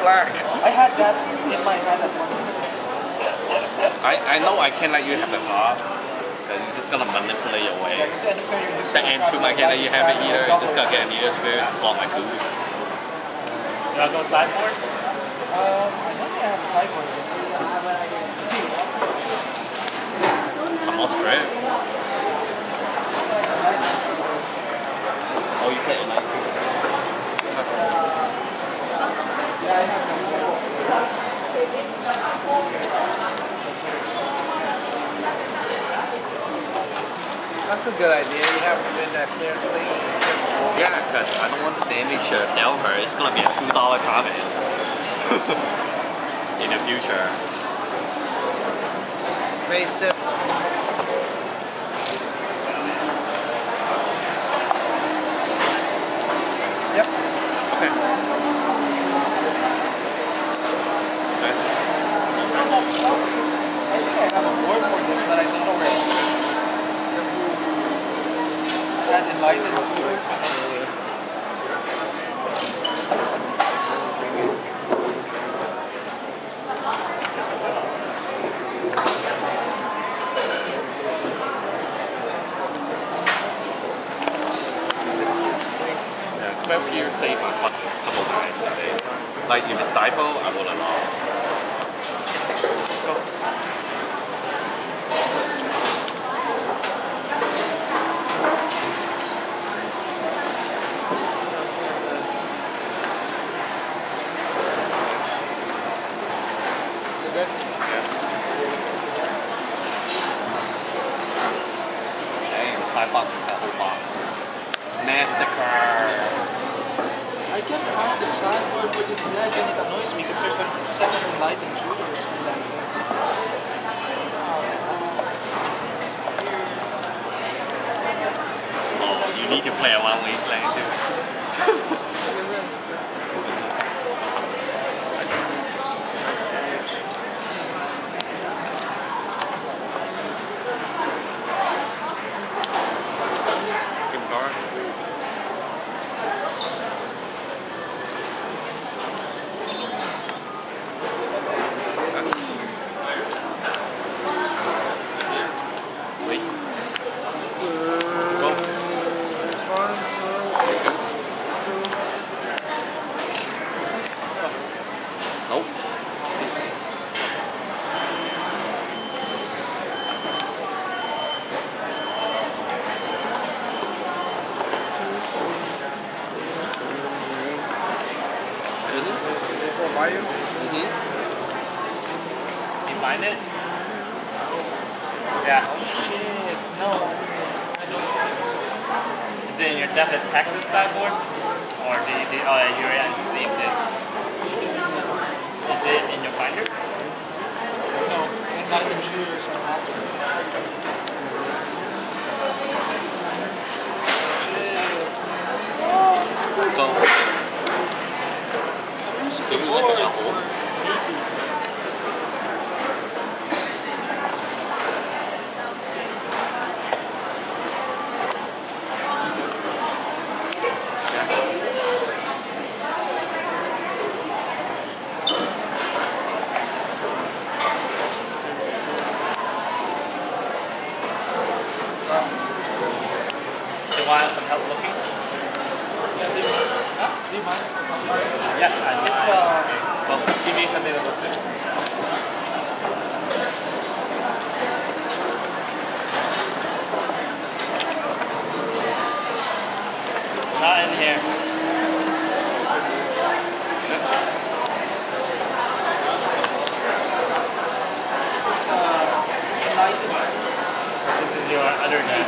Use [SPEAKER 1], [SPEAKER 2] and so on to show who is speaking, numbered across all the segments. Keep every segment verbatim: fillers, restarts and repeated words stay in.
[SPEAKER 1] black.
[SPEAKER 2] I had that in my hand at one point.
[SPEAKER 1] I, I know I can't let you have the top. Because you're just gonna manipulate your way.
[SPEAKER 2] Yeah, because end of turn you're just
[SPEAKER 1] The end two might get that you have it either. You're just gonna get an eater spirit, block my goose.
[SPEAKER 3] You wanna go sideboard?
[SPEAKER 2] Um, I don't think I have a sideboard. Let's see.
[SPEAKER 1] Come on, script. Oh, you play a night.
[SPEAKER 2] Yeah, I have
[SPEAKER 4] That's a good idea. You have them in that clear sleeve.
[SPEAKER 1] Yeah, because I don't want to damage your Delver. It's gonna be a two dollar comment in the future.
[SPEAKER 4] Very simple. Yep.
[SPEAKER 1] Okay. Okay.
[SPEAKER 2] I think I have a board for this, but I don't know where it is. That enlightened two weeks ago.
[SPEAKER 1] Yeah, spell here saved my butt a couple times today. Like if it's stifle, I would have lost. Go. Sideboard the whole box. Mastercard.
[SPEAKER 2] I can't find the sideboard with this ledge and it annoys me because there's a seven enlightened jewelers in that game.
[SPEAKER 1] Oh, you need to play a one wasteland too. Nope.
[SPEAKER 4] For Bayou?
[SPEAKER 1] Mm-hmm.
[SPEAKER 3] You find it? Yeah.
[SPEAKER 2] Oh shit, no. I don't think so.
[SPEAKER 3] Is it in your Definite Texas sideboard? Or did you, did, oh, yeah, you're unsleeved it? Is it in your binder?
[SPEAKER 2] No, enlightened jewelers are happy.
[SPEAKER 1] Go. Give me like an apple.
[SPEAKER 3] Do you want some help looking?
[SPEAKER 2] Yeah, do you mind? Huh? Do you mind?
[SPEAKER 3] Yes, I do.
[SPEAKER 2] It's, uh,
[SPEAKER 3] Well, give me something to look at. Not in here.
[SPEAKER 2] It's, uh, enlightened.
[SPEAKER 3] This is your other deck.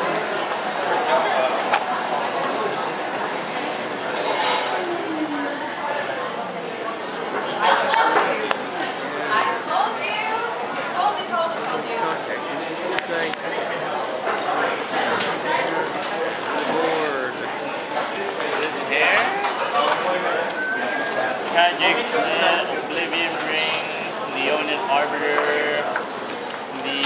[SPEAKER 3] Tragic Snap, Oblivion Ring, Leonid Arbiter, the...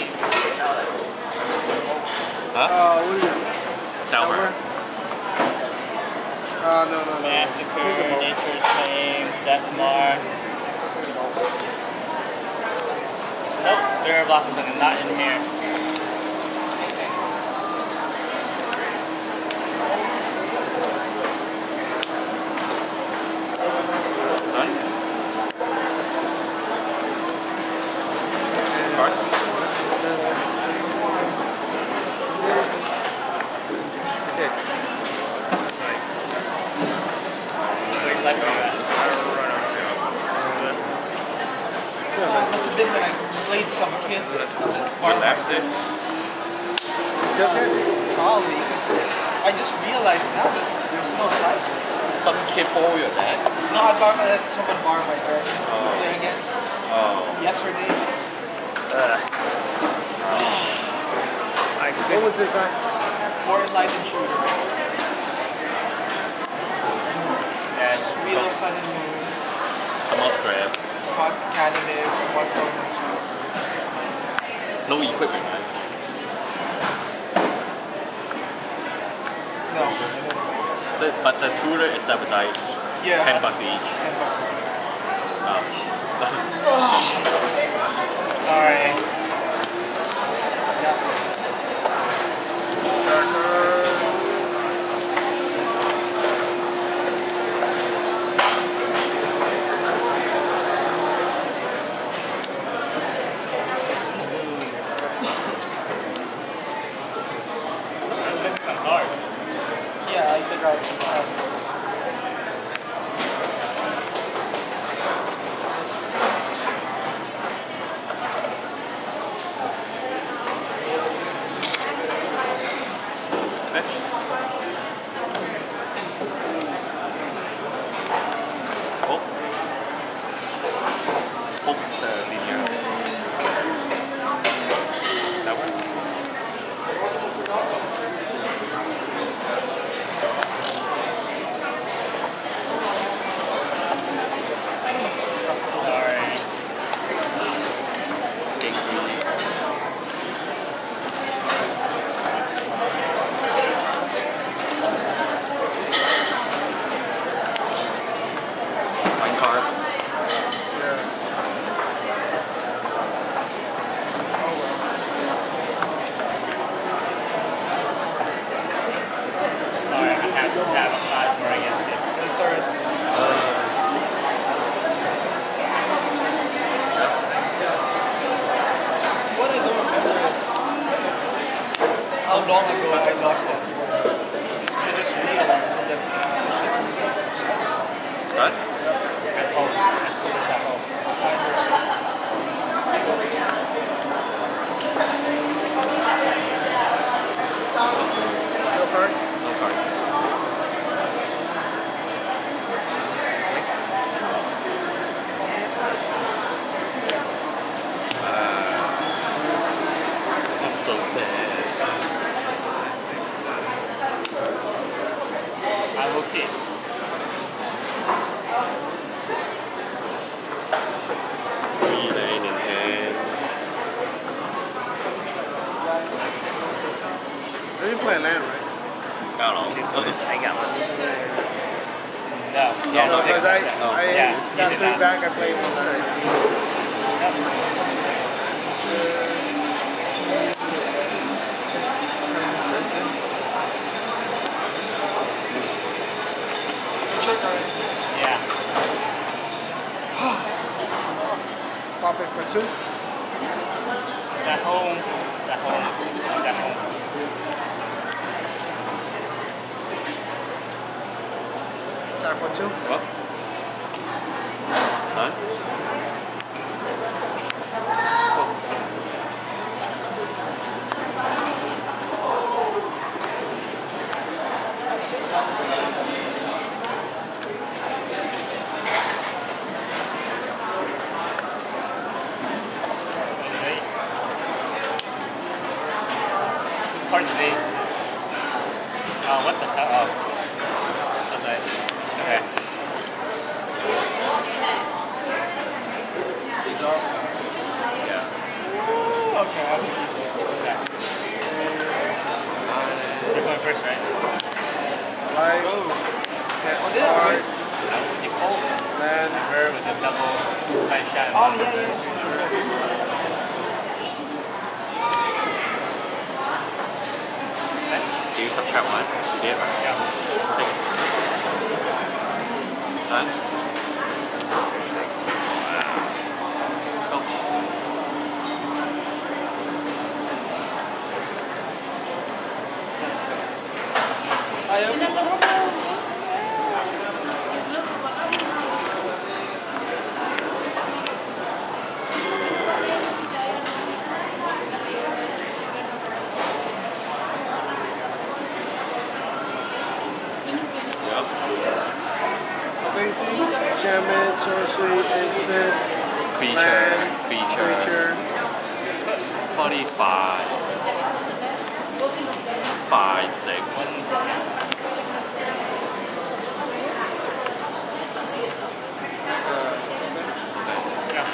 [SPEAKER 1] Huh?
[SPEAKER 4] Uh, what is it?
[SPEAKER 1] Delver.
[SPEAKER 4] Uh, no, no, no.
[SPEAKER 3] Massacre, Nature's Flame. Deathmar. Nope, there are blossoms and not in here.
[SPEAKER 2] Must have been when I played some kid.
[SPEAKER 1] You left it?
[SPEAKER 4] Took it?
[SPEAKER 2] Probably, because I just realized now that there's no side.
[SPEAKER 1] Some kid borrow your deck?
[SPEAKER 2] No, I bar- I let someone borrow my deck to
[SPEAKER 1] Oh.
[SPEAKER 2] play against
[SPEAKER 1] Oh.
[SPEAKER 2] yesterday.
[SPEAKER 3] Uh.
[SPEAKER 4] What was inside?
[SPEAKER 2] Four enlightened shooters.
[SPEAKER 3] Yes.
[SPEAKER 2] Wheel of Sun and Moon.
[SPEAKER 1] I must grab.
[SPEAKER 2] Hot Cannabis, one bonus.
[SPEAKER 1] No equipment, right?
[SPEAKER 2] No.
[SPEAKER 1] The, but the tutor is sabotage.
[SPEAKER 2] Yeah.
[SPEAKER 1] Ten bucks each.
[SPEAKER 2] Ten bucks each.
[SPEAKER 1] Oh.
[SPEAKER 3] Sorry.
[SPEAKER 2] Yeah, please.
[SPEAKER 3] Some cards.
[SPEAKER 2] Yeah, I think I'll have those.
[SPEAKER 1] Oh. Oh, the linear. That one.
[SPEAKER 3] Sorry.
[SPEAKER 1] Game three. My card.
[SPEAKER 3] Sorry, I have to have a plasma against it.
[SPEAKER 2] That's alright. What I don't remember is how long ago I lost that. So I just realized that the shit was there.
[SPEAKER 1] What?
[SPEAKER 3] At home. At school, it's at home.
[SPEAKER 4] No card?
[SPEAKER 1] No card. I'm so sad.
[SPEAKER 3] I will keep.
[SPEAKER 1] Three nine in hand.
[SPEAKER 4] Let me play land, right?
[SPEAKER 1] I don't know.
[SPEAKER 3] I got one. No. Yeah,
[SPEAKER 4] No,
[SPEAKER 3] six.
[SPEAKER 4] because I,
[SPEAKER 1] Oh.
[SPEAKER 4] I
[SPEAKER 3] Yeah, you
[SPEAKER 4] got
[SPEAKER 3] did
[SPEAKER 4] three
[SPEAKER 3] not.
[SPEAKER 4] back, I played one land.
[SPEAKER 2] Check already.
[SPEAKER 3] Yeah.
[SPEAKER 4] Pop it for two.
[SPEAKER 3] It's at home. It's at home. It's at home.
[SPEAKER 4] Tap for two.
[SPEAKER 1] What? Huh?
[SPEAKER 3] Okay. Whose card is eight? Oh, what the hell? Oh. Okay. Okay.
[SPEAKER 4] Six off.
[SPEAKER 1] Yeah.
[SPEAKER 2] Okay, I will keep this.
[SPEAKER 3] Okay. You're going first, right?
[SPEAKER 4] Live.
[SPEAKER 2] Oh.
[SPEAKER 4] Hit
[SPEAKER 2] Oh, yeah,
[SPEAKER 4] card.
[SPEAKER 3] You fold.
[SPEAKER 4] Land.
[SPEAKER 3] Discalimer with a double nice shot.
[SPEAKER 2] Oh, yeah, yeah.
[SPEAKER 1] Do you subtract one? You did, right?
[SPEAKER 3] Yeah.
[SPEAKER 1] Take. Huh? Wow.
[SPEAKER 2] I am in trouble.
[SPEAKER 4] Basic, shaman, sorcery, instant,
[SPEAKER 1] Creature,
[SPEAKER 4] land,
[SPEAKER 1] creature,
[SPEAKER 4] creature.
[SPEAKER 1] twenty-five, five, six.
[SPEAKER 4] Uh,
[SPEAKER 3] Yeah.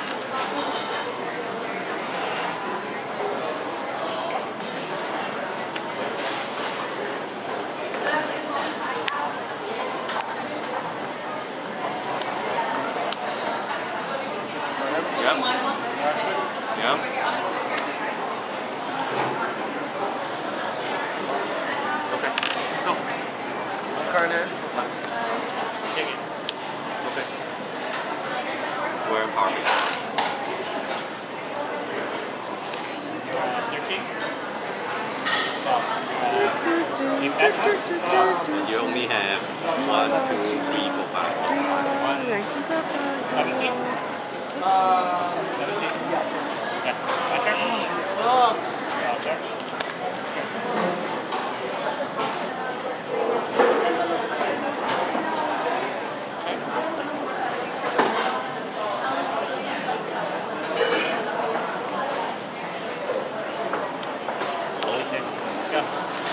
[SPEAKER 1] Yep.
[SPEAKER 4] Five, six.
[SPEAKER 1] Yep. Okay. Go.
[SPEAKER 4] One card in.
[SPEAKER 3] Take it.
[SPEAKER 1] Okay. We're in power base.
[SPEAKER 3] thirteen. Uh, if that turn,
[SPEAKER 1] And you only have one, two, three, four, five. Oh,
[SPEAKER 3] one, seventeen.
[SPEAKER 2] Uh,
[SPEAKER 3] seventeen.
[SPEAKER 2] yes.
[SPEAKER 3] Yeah. My turn.
[SPEAKER 2] It sucks.
[SPEAKER 3] Yeah, turn. Okay. Yeah.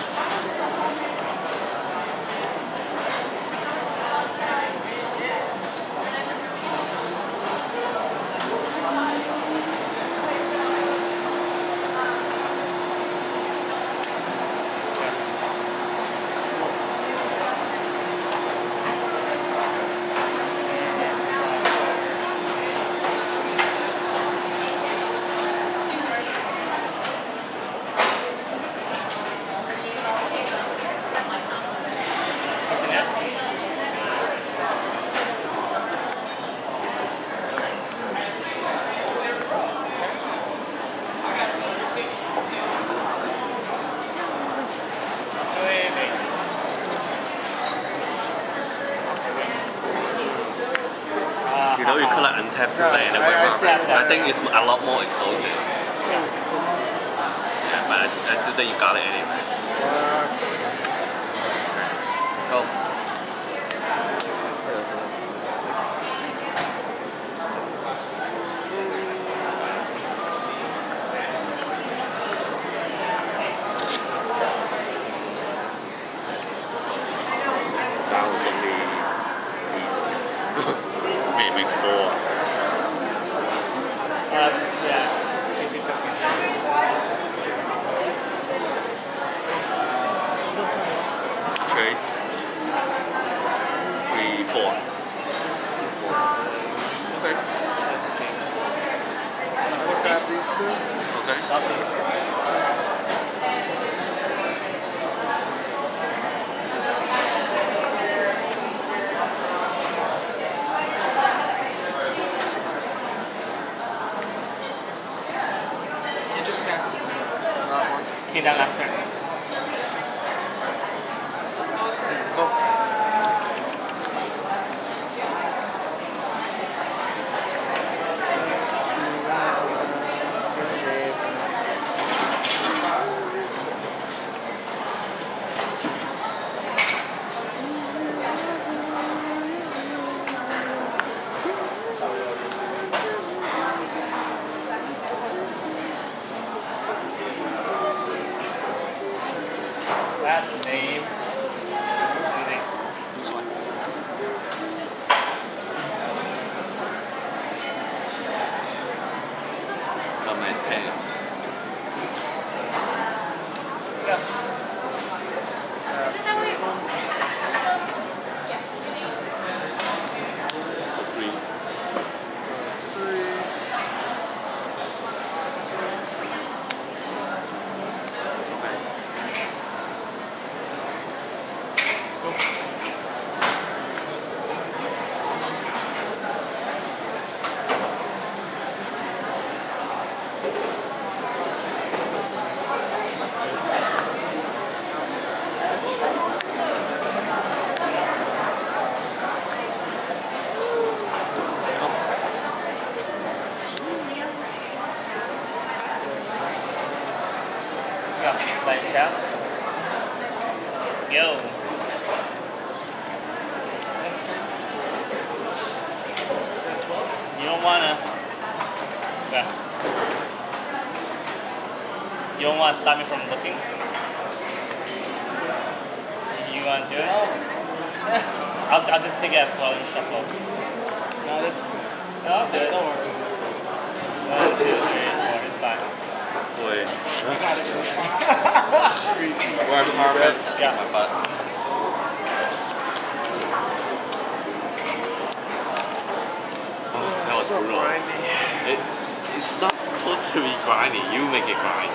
[SPEAKER 1] you know you could like untap to
[SPEAKER 4] Yeah,
[SPEAKER 1] land and
[SPEAKER 4] I- I
[SPEAKER 1] whatever.
[SPEAKER 4] see it.
[SPEAKER 1] I think it's a lot more explosive. Yeah, but I, I still think you got it anyway.
[SPEAKER 4] Uh,
[SPEAKER 1] Go. That was only maybe four.
[SPEAKER 3] Um, yeah. Two, two tokens.
[SPEAKER 1] Trace. Three, four. Okay.
[SPEAKER 4] I'll tap these two.
[SPEAKER 1] Okay.
[SPEAKER 2] You just cast it.
[SPEAKER 4] That one.
[SPEAKER 3] Came down last turn.
[SPEAKER 4] Go.
[SPEAKER 3] That's the name. Amazing.
[SPEAKER 2] This one.
[SPEAKER 1] Come and ten.
[SPEAKER 3] Yeah.
[SPEAKER 1] So three.
[SPEAKER 3] Chef. Yo. You don't wanna. Okay. You don't wanna stop me from looking? You wanna do it? I'll, I'll just take it as well and shuffle.
[SPEAKER 2] No, that's
[SPEAKER 3] No, I'll do it.
[SPEAKER 2] don't worry.
[SPEAKER 3] One, two, three, four. It's fine.
[SPEAKER 1] 对
[SPEAKER 2] You got it.
[SPEAKER 1] Warm harvest.
[SPEAKER 3] Yeah.
[SPEAKER 1] My butt. Oh, that was
[SPEAKER 4] So
[SPEAKER 1] brutal.
[SPEAKER 4] grindy.
[SPEAKER 1] It, it's not supposed to be grindy. You make it grind.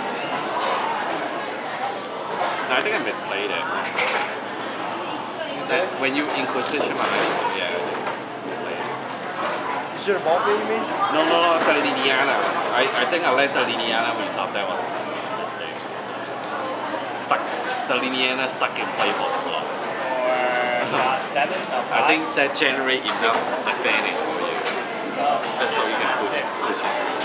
[SPEAKER 1] No, I think I misplayed it. That, when you Inquisition, I yeah, misplayed it.
[SPEAKER 4] You should have bought me, you mean?
[SPEAKER 1] No, no, no, the Liliana. I, I think I let the Liliana result. That was a mistake. Stuck. The Liliana stuck in play for too long.
[SPEAKER 3] Or not seven? No,
[SPEAKER 1] I think that generate enough advantage for you.
[SPEAKER 3] Oh.
[SPEAKER 1] Just so you can push, push it.